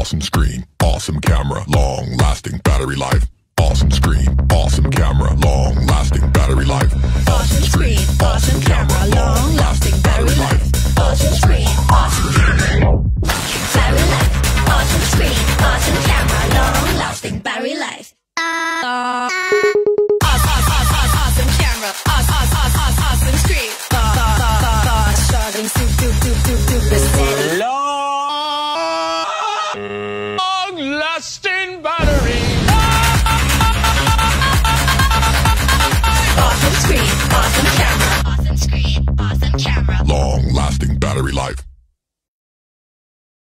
awesome screen, awesome camera, long-lasting battery life. Awesome screen, awesome camera, long-lasting battery life. Awesome screen, awesome camera, long-lasting battery life. Awesome screen, awesome camera, battery life. Awesome screen, awesome camera, long-lasting battery life. Awesome camera, awesome screen, long-lasting battery. Awesome screen, awesome camera, awesome screen, awesome camera, Long-lasting battery life.